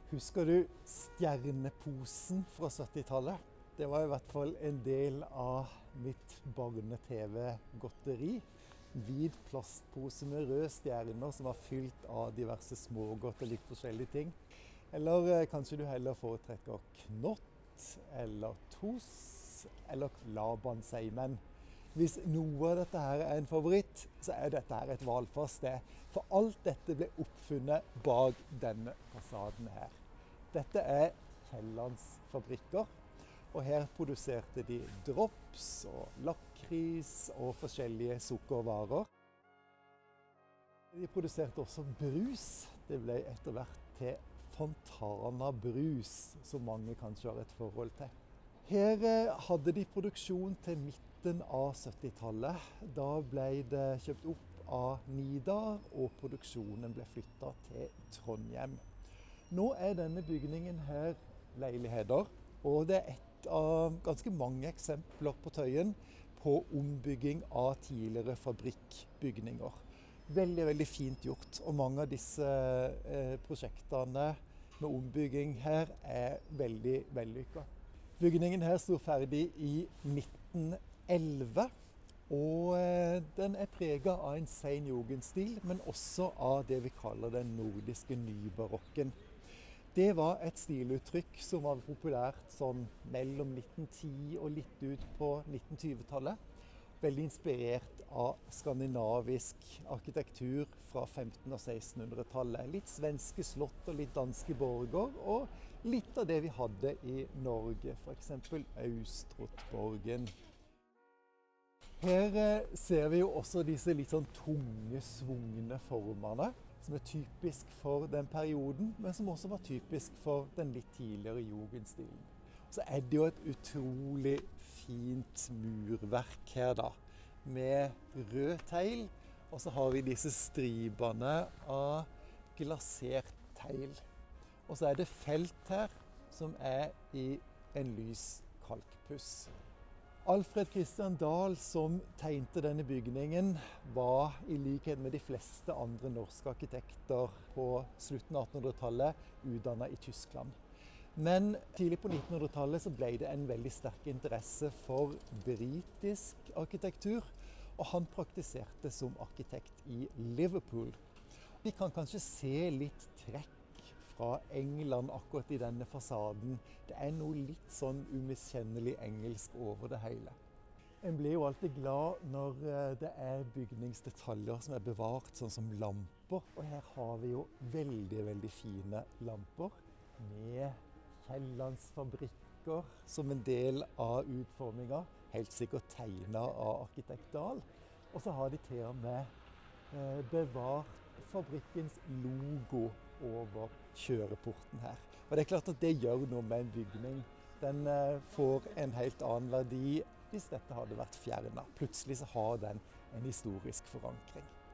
Husker du stjerneposen fra 70-tallet? Det var i hvert fall en del av mitt barne-TV-godteri. Hvit plastpose med røde stjerner som var fylt av diverse smågodt og litt forskjellige ting. Eller kanskje du heller foretrekker knott, eller tos, eller labansei. Men hvis noe av dette her er en favoritt, så er dette her et valfast sted. For alt dette ble oppfunnet bak denne fasaden her. Dette er Kiellands fabrikker, og her produserte de drops og lakris og forskjellige sukkervarer. De produserte også brus. Det ble etter hvert til Fontana brus, som mange kanskje har et forhold til. Her hadde de produksjon til midten av 70-tallet. Da ble det kjøpt opp av Nidar, og produksjonen ble flyttet til Trondheim. Nå er denne bygningen her leiligheter, og det er et av ganske mange eksempler på Tøyen på ombygging av tidligere fabrikkbygninger. Veldig, veldig fint gjort, og mange av disse prosjektene med ombygging her er veldig vellykket. Bygningen her sto ferdig i 1911, og den er preget av en sen jugendstil, men også av det vi kaller den nordiske nybarokken. Det var et stiluttrykk som var populært sånn mellom 1910 og litt ut på 1920-tallet. Veldig inspirert av skandinavisk arkitektur fra 1500- og 1600-tallet. Litt svenske slott og litt danske borger, og litt av det vi hadde i Norge, for eksempel Austrotborgen. Her ser vi jo også disse litt sånn tunge, svungne formene, som er typisk for den perioden, men som også var typisk for den litt tidligere jugendstilen. Så er det jo et utrolig fint murverk her da, med rød tegl, og så har vi disse stribene av glasert tegl. Og så er det felt her, som er i en lys kalkpuss. Alfred Christian Dahl, som tegnte denne bygningen, var i likhet med de fleste andre norske arkitekter på slutten av 1800-tallet utdannet i Tyskland. Men tidlig på 1900-tallet så ble det en veldig sterk interesse for britisk arkitektur, og han praktiserte som arkitekt i Liverpool. Vi kan kanskje se litt trekk fra England akkurat i denne fasaden. Det er noe litt sånn umiskjennelig engelsk over det hele. En blir jo alltid glad når det er bygningsdetaljer som er bevart, sånn som lamper. Og her har vi jo veldig, veldig fine lamper med Kiellands fabrikker som en del av utforminga. Helt sikkert tegnet av arkitekt Dahl. Og så har de til og med bevart fabrikkens logo over kjøreporten her. Og det er klart at det gjør noe med en bygning. Den får en helt annen verdi hvis dette hadde vært fjernet. Plutselig så har den en historisk forankring.